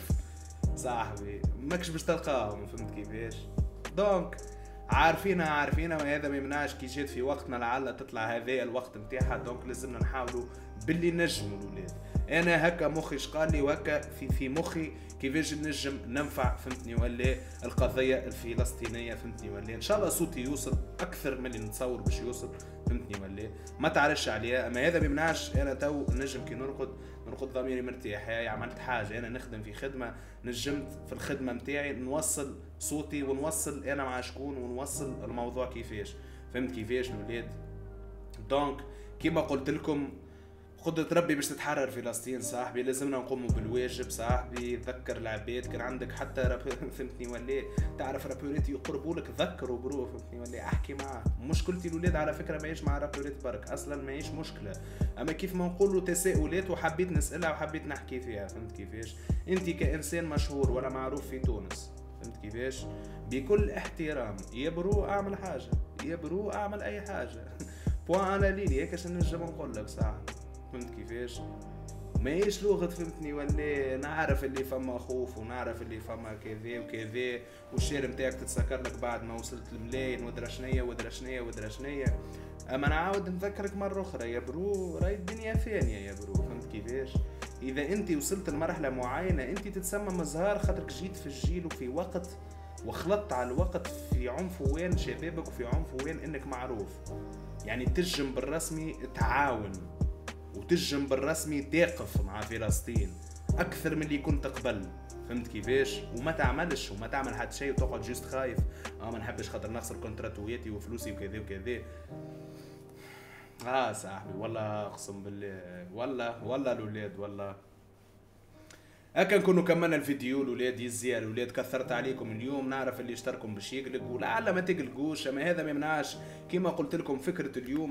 صاحبي ماكش باش تلقاهم، فهمت كيفاش؟ دونك عارفينها وهذا ما يمنعش كي جات في وقتنا لعل تطلع هذا الوقت نتاعها، دونك لازمنا نحاولوا باللي نجموا الاولاد. انا هكا مخي شقالي وهكا في مخي كيفاش نجم ننفع، فهمتني ولا؟ القضيه الفلسطينيه، فهمتني ولا؟ ان شاء الله صوتي يوصل اكثر من اللي نتصور باش يوصل، فهمتني ولا؟ ما تعرفش عليها، اما هذا ما يمنعش انا تو نجم كي نرقد ضميري مرتاح، هاي عملت حاجه، انا نخدم في خدمه، نجمت في الخدمه نتاعي نوصل صوتي ونوصل انا مع شكون ونوصل الموضوع كيفاش، فهمت كيفاش الاولاد؟ دونك كيما قلت لكم قدرة ربي باش تتحرر فلسطين صاحبي، لازمنا نقوموا بالواجب صاحبي، ذكر العباد، كان عندك حتى فهمتني ولا؟ تعرف رابوريت يقربوا لك ذكروا برو، فهمتني ولا؟ احكي معاه، مشكلتي الاولاد على فكره ماهيش مع رابوريت برك، اصلا ماهيش مشكله، اما كيف ما نقولوا تساؤلات وحبيت نسالها وحبيت نحكي فيها، فهمت كيفاش؟ انت كانسان مشهور ولا معروف في تونس، فهمت كيفاش؟ بكل احترام يا برو اعمل حاجه، يا برو اعمل اي حاجه بوان على ليلي هيك عشان نجم نقول لك صح. فهمت كيفاش؟ ماهيش لغة فهمتني ولا نعرف اللي فما خوف ونعرف اللي فما كذا وكذا والشير نتاعك تتسكر لك بعد ما وصلت الملايين ودرا شنيا. اما نعاود نذكرك مرة اخرى يا برو، راهي الدنيا ثانية يا برو. فهمت كيفاش؟ اذا انت وصلت لمرحلة معينة انت تتسمى مزهار خاطرك جيت في الجيل وفي وقت وخلطت على الوقت في عنفوان شبابك وفي عنفوان انك معروف. يعني تجم بالرسمي تعاون وتجم بالرسمي تقف مع فلسطين اكثر من اللي كنت قبل. فهمت كيفاش؟ وما تعملش وما تعمل حتى شيء وتقعد جيست خايف ما نحبش خاطر نخسر كونتراتوياتي وفلوسي وكذا وكذا. صاحبي والله اقسم بالله والله الاولاد والله هكا نكونوا كملنا الفيديو. الاولاد يزيا الاولاد كثرت عليكم اليوم، نعرف اللي اشتركم باش يقلق ولعل ما تقلقوش، اما هذا ما يمنعش كيما قلت لكم فكرة اليوم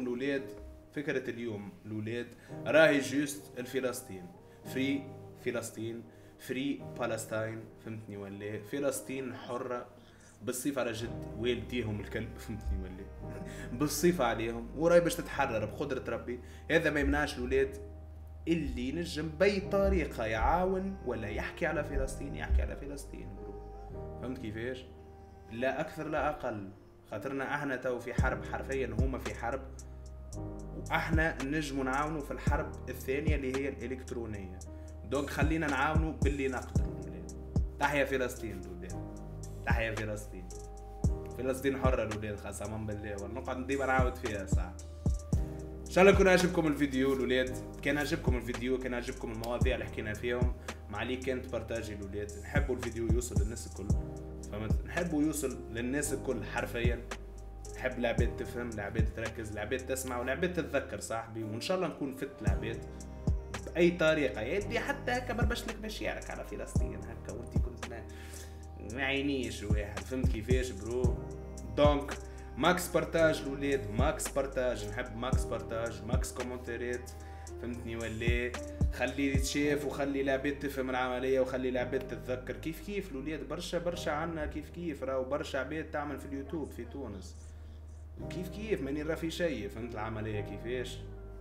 الاولاد راهي جوست الفلسطين فري فلسطين فري بالستاين. فهمتني ولا؟ فلسطين حرة بالصيف على جد والديهم الكلب. فهمتني ولا؟ بالصيف عليهم وراي باش تتحرر بقدرة ربي. هذا ما يمنعش الاولاد اللي نجم بأي طريقة يعاون ولا يحكي على فلسطين يحكي على فلسطين برو. فهمت كيفاش؟ لا أكثر لا أقل، خاطرنا احنا تو في حرب حرفيا، هما في حرب واحنا نجموا نعاونوا في الحرب الثانية اللي هي الإلكترونية. دونك خلينا نعاونوا باللي نقدروا. تحيا فلسطين الولاد، تحيا فلسطين حرة الولاد قسما بالله، ونقعد ديما نعاود فيها ساعة. ان شاء الله يكون عجبكم الفيديو الولاد. كان عجبكم الفيديو، كان عجبكم المواضيع اللي حكينا فيهم، معليك كانت بارتاجي الولاد. نحبوا الفيديو يوصل للناس الكل، فهمت؟ نحبوا يوصل للناس الكل حرفيا. نحب العباد تفهم، العباد تركز، العباد تسمع، والعباد تتذكر صاحبي. وان شاء الله نكون فت العباد باي طريقه يدي، حتى هكا بربش لك مشاعرك على فلسطين هكا وانت كنت ما عينيش واحد. فهمت كيفاش برو؟ دونك ماكس بارتاج الولاد، ماكس بارتاج، نحب ماكس بارتاج، ماكس كومنتات. فهمتني ولا؟ خلي تشاف وخلي العباد تفهم العمليه وخلي العباد تتذكر. كيف الولاد برشا عنا كيف راهو برشا عباد تعمل في اليوتيوب في تونس كيف ماني نرى في شيء. فهمت العمليه كيفاش؟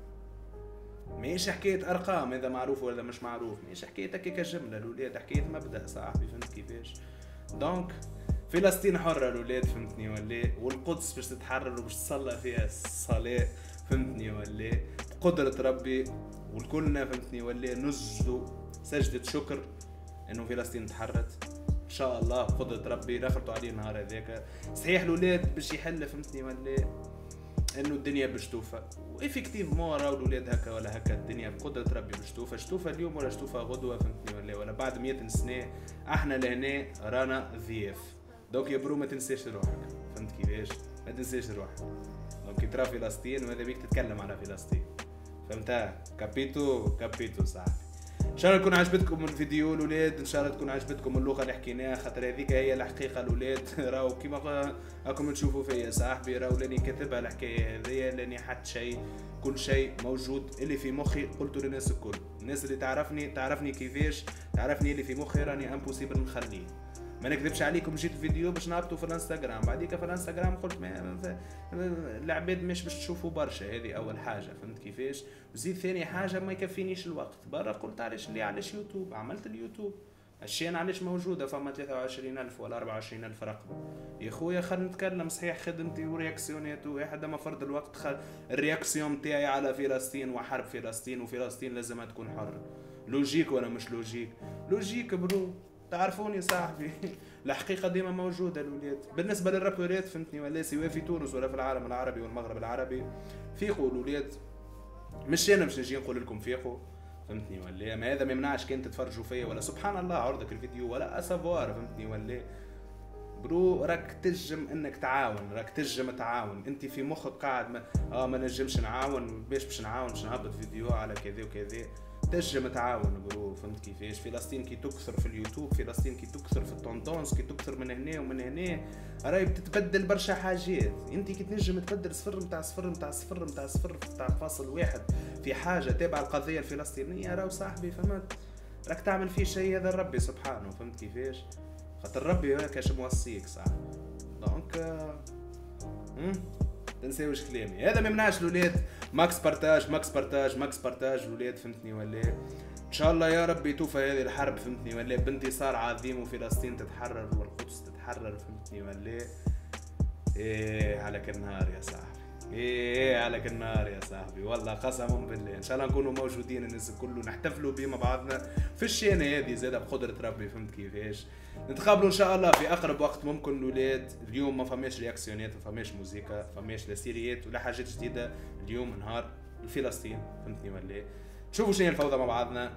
ماهيش حكايه ارقام اذا معروف ولا مش معروف، ماهيش حكايه هكاك جمله الولاد، حكايه مبدا صاحبي. فهمت كيفاش؟ دونك فلسطين حرة الولاد. فهمتني ولا؟ والقدس باش تتحرر وباش تصلى فيها الصلاة. فهمتني ولا؟ بقدرة ربي والكلنا. فهمتني ولا؟ نسجدوا سجدة شكر انه فلسطين تحررت ان شاء الله بقدرة ربي. رفرتوا عليه النهار هذاك صحيح الولاد باش يحل. فهمتني ولا؟ انه الدنيا باش توفى وإفكتيف مورا والولاد هكا ولا هكا الدنيا بقدرة ربي باش توفى. شتوفى اليوم ولا شتوفى غدوة. فهمتني ولا بعد 100 سنة احنا لهنا رانا ضياف. دونك يا برو ما تنساش روحك. فهمت كيفاش؟ ما تنساش روحك. دونك ترى فلسطين وهذا بيك تتكلم على فلسطين. فهمتها؟ كابيتو صاحبي. ان شاء الله يكون عجبتكم الفيديو الولاد، ان شاء الله تكون عجبتكم اللغه اللي حكيناها، خاطر هذيك هي الحقيقه الولاد. راهو كيما راكم تشوفوا فيا صاحبي، راهو لاني كاتبها الحكايه هذيا، لاني حط شيء كل شيء موجود اللي في مخي قلته للناس الكل. الناس اللي تعرفني كيفاش تعرفني اللي في مخي راني امبوسيبل نخليه. ما نكذبش عليكم، جيت الفيديو باش نهبطوا في الانستغرام، بعديك في الانستغرام قلت العباد مش باش تشوفوا برشا. هذه اول حاجه. فهمت كيفاش؟ وزيد ثاني حاجه ما يكفينيش الوقت برا. قلت علاش يوتيوب، عملت اليوتيوب الشين علاش موجوده فما 23,000 ولا 24,000 رقم. يا خويا خلينا نتكلم صحيح، خدمتي ورياكسيونات واحد، اما فرد الوقت الرياكسيون تاعي على فلسطين وحرب فلسطين، وفلسطين لازم تكون حر. لوجيك ولا مش لوجيك برو؟ تعرفوني صاحبي. الحقيقه ديما موجوده الولاد. بالنسبه للرابورات فهمتني ولا، سواء في تونس ولا في العالم العربي والمغرب العربي، فيقوا الولاد. مش انا باش نجي نقول لكم فيقوا. فهمتني ولا؟ ما هذا ما يمنعش كان تتفرجوا فيا ولا سبحان الله عرضك الفيديو ولا اسافوار. فهمتني ولا برو؟ راك تجم انك تعاون، راك تجم تعاون. انت في مخك قاعد ما نجمش نعاون، باش نعاون باش نهبط فيديو على كذا وكذا. تجم تعاون برو. فهمت كيفاش؟ فلسطين كي تكثر في اليوتيوب، فلسطين كي تكثر في التوندونس، كي تكثر من هنا ومن هنا، راهي بتتبدل برشا حاجات. انت كي تنجم تبدل صفر متاع فاصل واحد في حاجه تابعه القضيه الفلسطينيه، راهو صاحبي فهمت راك تعمل فيه شيء هذا ربي سبحانه. فهمت كيفاش؟ خاطر ربي هكاش موصيك صاحبي. دونك تنساوش كلامي. هذا ما يمنعش الاولاد ماكس بارتاج ماكس بارتاج ماكس بارتاج الاولاد، فهمتني ولا؟ ان شاء الله يا ربي توفى هذه الحرب، فهمتني ولا؟ بانتصار عظيم وفلسطين تتحرر والقدس تتحرر، فهمتني ولا؟ ايه على كل نهار يا صاحبي، ايه على كل نهار يا صاحبي، والله قسما بالله ان شاء الله نكونوا موجودين الناس كله نحتفلوا بيه مع بعضنا في الشينه هذه زاده بقدره ربي، فهمت كيفاش؟ نتقابلوا ان شاء الله في اقرب وقت ممكن الاولاد. اليوم ما فماش رياكسيونات، ما فماش موسيقى، ما فماش لا سيريات ولا حاجات جديده، اليوم نهار فلسطين، فهمتني ولا؟ شوفوا شنو هي الفوضى مع بعضنا.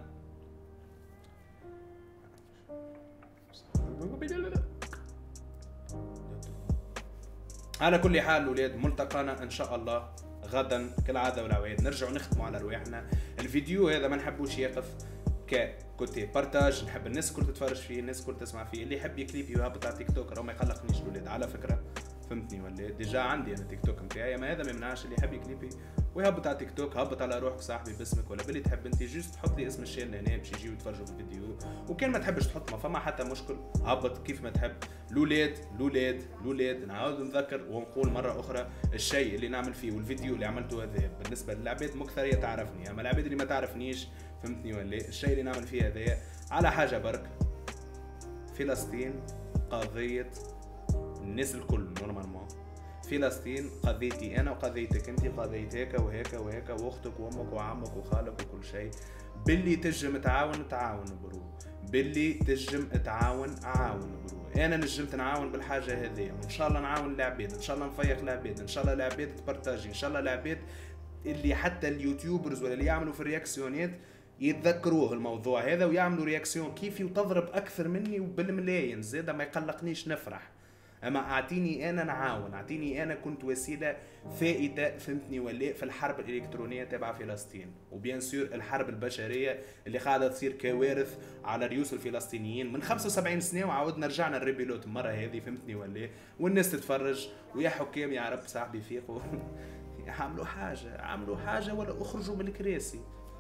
على كل حال الاولاد ملتقانا ان شاء الله غدا كالعاده والعوايد، نرجعوا نختموا على رواحنا. الفيديو هذا ما نحبوش يقف كوتي بارتاج، نحب الناس الكل تتفرج فيه، الناس الكل تسمع فيه، اللي يحب يكليبي ويهبط على تيك توك راه ما يقلقنيش الاولاد على فكره، فهمتني ولا؟ ديجا عندي انا تيك توك نتاعي، ما هذا ما يمنعش اللي يحب يكليبي ويهبط على تيك توك، هبط على روحك صاحبي باسمك ولا باللي تحب انت، جوست تحط لي اسم الشانل هنا باش يجيو يتفرجوا في الفيديو، وكان ما تحبش تحط ما فما حتى مشكل، هبط كيف ما تحب. الاولاد نعاود نذكر ونقول مره اخرى، الشيء اللي نعمل فيه والفيديو اللي عملته هذا بالنسبه للعباد مكثريه تعرفني، اما العباد اللي ما تعرفنيش فهمتني ولا؟ الشيء اللي نعمل فيه هذا على حاجه برك، فلسطين قضيه الناس الكل نورمالمون، فلسطين قضيتي انا وقضيتك انت، قضيت هيك وهيك وهيك، واختك وامك وعمك وخالك وكل شيء. باللي تجم تعاون برو، باللي تجم تعاون برو. انا نجمت نعاون بالحاجه هذه، وان شاء الله نعاون العباد، ان شاء الله نفيق العباد، ان شاء الله العباد تبارتاجي، ان شاء الله العباد اللي حتى اليوتيوبرز ولا اللي يعملوا في الرياكسيونات يتذكروه الموضوع هذا ويعملوا رياكسيون كيفي وتضرب اكثر مني وبالملايين زاده، ما يقلقنيش نفرح. اما اعطيني انا نعاون، اعطيني انا كنت وسيله فائده، فهمتني ولا؟ في الحرب الالكترونيه تبع فلسطين، وبيان سور الحرب البشريه اللي قاعده تصير كوارث على رؤوس الفلسطينيين من 75 سنه، وعاودنا رجعنا الريبيلوت المره هذه، فهمتني ولا؟ والناس تتفرج، ويا حكام يا رب صاحبي فيقوا عملوا حاجه ولا اخرجوا من الكراسي.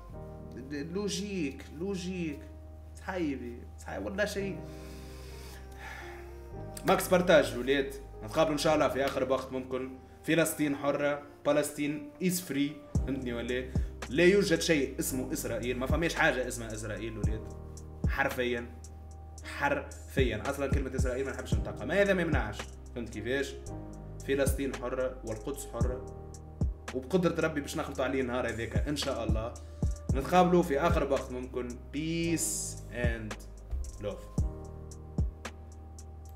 لوجيك صحيبي ولا شيء. ماكس بارتاج الولاد، نتقابلوا ان شاء الله في اخر وقت ممكن. فلسطين حره، فلسطين از فري، فهمتني ولا؟ لا يوجد شيء اسمه اسرائيل، ما فماش حاجه اسمها اسرائيل ولاد، حرفيا اصلا كلمه اسرائيل ما نحبش نطقها، ما هذا ما يمنعش، فهمت كيفاش؟ فلسطين حره والقدس حره، وبقدره ربي باش نخلطوا عليه النهار هذاك ان شاء الله. نتقابلوا في اقرب وقت ممكن. بيس اند لوف.